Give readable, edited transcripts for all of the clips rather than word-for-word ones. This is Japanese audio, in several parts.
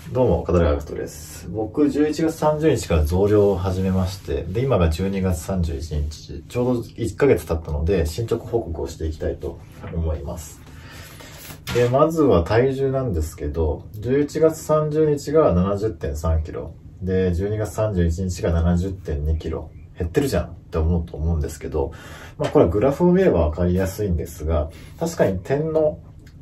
どうも、片田学徒です。僕、11月30日から増量を始めまして、で、今が12月31日、ちょうど1ヶ月経ったので、進捗報告をしていきたいと思います。で、まずは体重なんですけど、11月30日が 70.3 キロ、で、12月31日が 70.2 キロ。減ってるじゃんって思うと思うんですけど、これはグラフを見ればわかりやすいんですが、確かに点の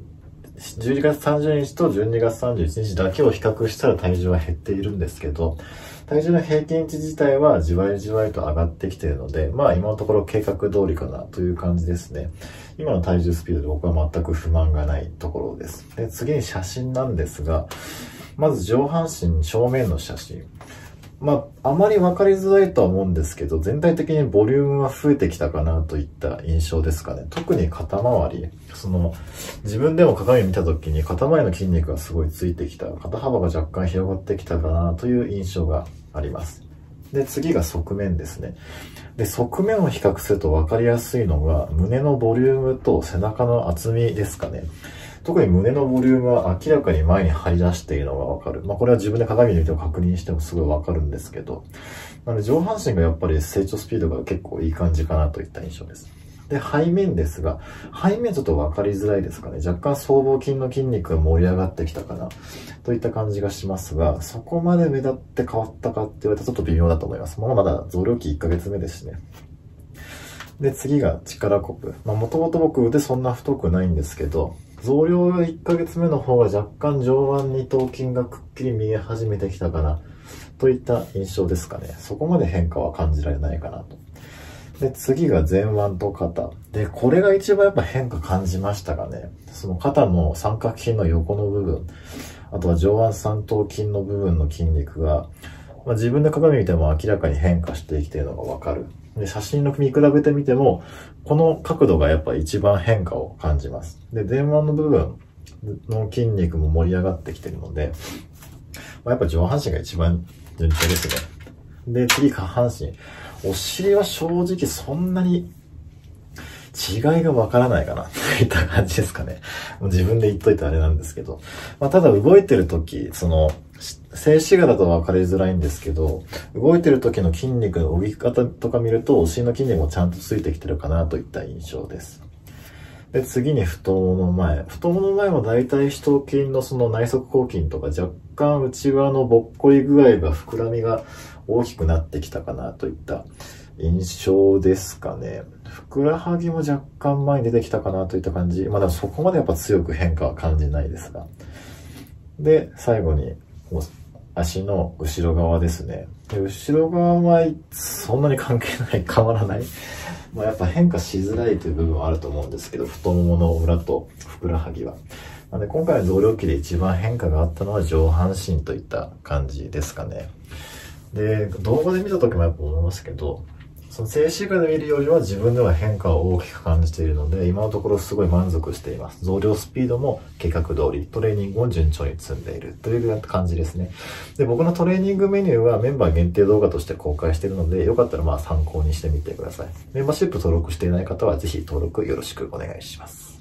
11月30日と12月31日だけを比較したら体重は減っているんですけど、体重の平均値自体はじわりじわりと上がってきているので、今のところ計画通りかなという感じですね。今の体重スピードで僕は全く不満がないところです。で、次に写真なんですが、まず上半身正面の写真。あまり分かりづらいとは思うんですけど、全体的にボリュームは増えてきたかなといった印象ですかね。特に肩周り。自分でも鏡を見た時に肩周りの筋肉がすごいついてきた。肩幅が若干広がってきたかなという印象があります。で、次が側面ですね。で、側面を比較すると分かりやすいのが、胸のボリュームと背中の厚みですかね。特に胸のボリュームは明らかに前に張り出しているのがわかる。これは自分で鏡で見ても確認してもすごいわかるんですけど。なので上半身がやっぱり成長スピードが結構いい感じかなといった印象です。で、背面ですが、背面ちょっとわかりづらいですかね。若干僧帽筋の筋肉が盛り上がってきたかなといった感じがしますが、そこまで目立って変わったかって言われたらちょっと微妙だと思います。まだ増量期1ヶ月目ですしね。で、次が力こぶ。もともと僕腕そんな太くないんですけど、増量1ヶ月目の方が若干上腕二頭筋がくっきり見え始めてきたかなといった印象ですかね。そこまで変化は感じられないかなと。で、次が前腕と肩。で、これが一番やっぱ変化感じましたかね。その肩の三角筋の横の部分、あとは上腕三頭筋の部分の筋肉が、自分で鏡見ても明らかに変化してきているのがわかる。で、写真の見比べてみても、この角度がやっぱ一番変化を感じます。で、前腕の部分の筋肉も盛り上がってきているので、やっぱ上半身が一番順調ですね。で、次下半身。お尻は正直そんなに違いがわからないかなといった感じですかね。もう自分で言っといてあれなんですけど。ただ動いてる時、静止画だと分かりづらいんですけど、動いてる時の筋肉の動き方とか見ると、お尻の筋肉もちゃんとついてきてるかなといった印象です。で、次に太ももの前。太ももの前も大体四頭筋の内側広筋とか若干内側のぼっこり具合が膨らみが大きくなってきたかなといった印象ですかね。ふくらはぎも若干前に出てきたかなといった感じ。でもそこまでやっぱ強く変化は感じないですが。で、最後に、足の後ろ側ですね。で、後ろ側はそんなに関係ない、変わらない。やっぱ変化しづらいという部分はあると思うんですけど、太ももの裏とふくらはぎは。なので今回の増量期で一番変化があったのは上半身といった感じですかね。で、動画で見た時もやっぱ思いますけど、静止画で見るよりは自分では変化を大きく感じているので、今のところすごい満足しています。増量スピードも計画通り、トレーニングも順調に積んでいるという感じですね。で、僕のトレーニングメニューはメンバー限定動画として公開しているので、よかったら参考にしてみてください。メンバーシップ登録していない方はぜひ登録よろしくお願いします。